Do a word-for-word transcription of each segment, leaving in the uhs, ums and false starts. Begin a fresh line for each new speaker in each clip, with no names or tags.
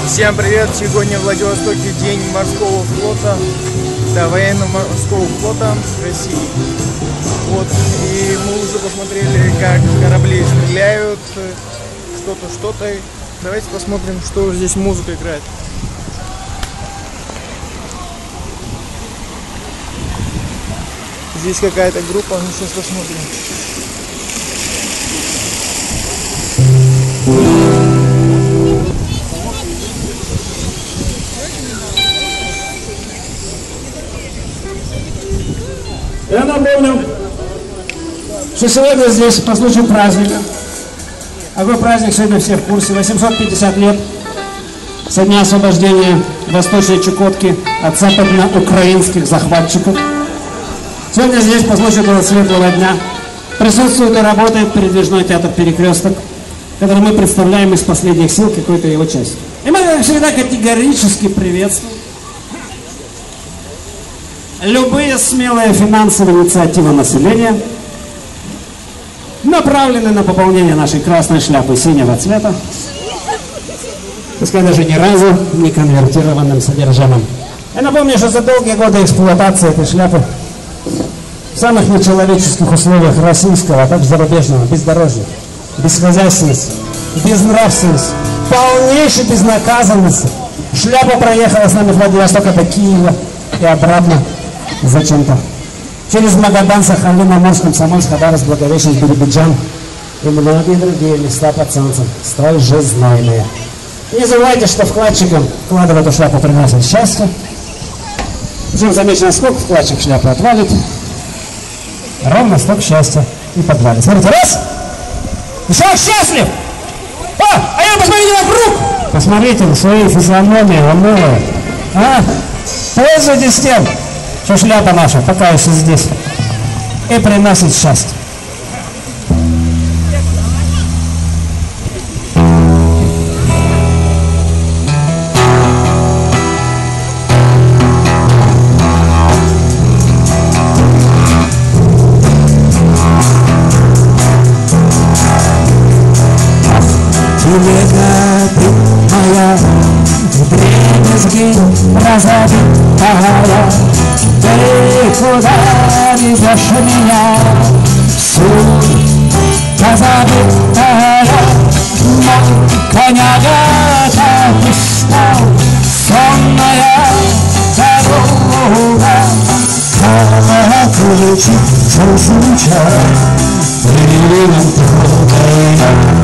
Всем привет! Сегодня в Владивостоке день морского флота, да, военно-морского флота России. Вот, и мы уже посмотрели, как корабли стреляют, что-то, что-то. Давайте посмотрим, что здесь музыка играет. Здесь какая-то группа, ну сейчас посмотрим.
Я напомню, что сегодня здесь по случаю праздника. Какой праздник сегодня все в курсе? восемьсот пятьдесят лет со дня освобождения Восточной Чукотки от западноукраинских захватчиков. Сегодня здесь по случаю этого светлого дня присутствует и работает передвижной театр «Перекресток», который мы представляем из последних сил какой-то его части. И мы всегда категорически приветствуем любые смелые финансовые инициативы населения, направленные на пополнение нашей красной шляпы синего цвета, пускай даже ни разу не конвертированным содержимым. Я напомню, что за долгие годы эксплуатации этой шляпы в самых нечеловеческих условиях российского, а также зарубежного бездорожья, бесхозяйственности, безнравственности, полнейшей безнаказанности, шляпа проехала с нами в Владивостока до Киева и обратно зачем-то. Через Магадан, Сахалин, Амурск, Комсомольск, Хабаровск, Благовещенск, Биробиджан и многие другие места под солнцем, столь же знойные. Не забывайте, что вкладчикам, вкладывая эту шляпу, приносит счастье. Причем замечено, сколько вкладчик шляпу отвалит, ровно столько счастья и подвалит. Смотрите, раз! Еще счастлив! О, а я посмотрите вокруг! Посмотрите на свои физиономии, унылые. А? Пользуйтесь тем, что шляпа наша пока еще здесь и приносит счастье.
Телега ты моя, дребезги разобитая, ты куда везешь меня? Суть позабытая, мой коняга устал, сонная дорога, колокольчик зазвучал, приливом трогая.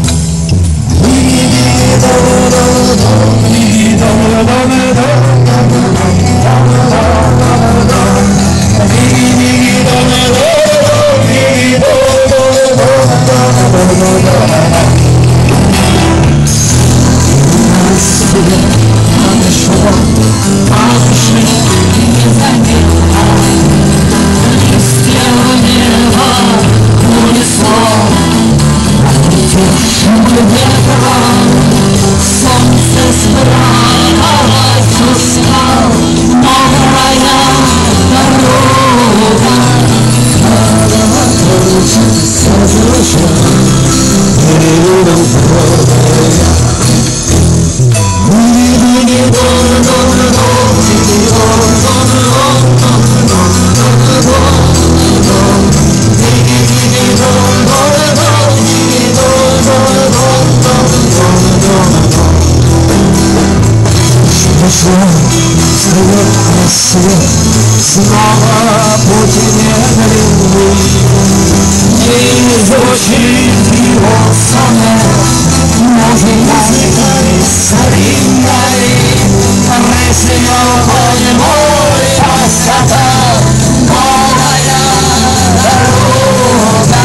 Снова пути не длинны, не звучит его сонет, музыкой старинной, рассеял огонь мой паската, новая дорога,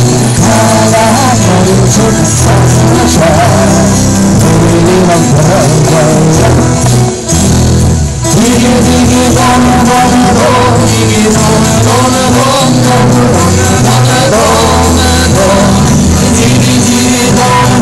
колокольчик зазвучал, приливом трогая. Digi, digi, dom, dom, dom, dom, dom, dom, dom, dom, dom, dom, dom, dom, dom, dom, dom, dom, dom,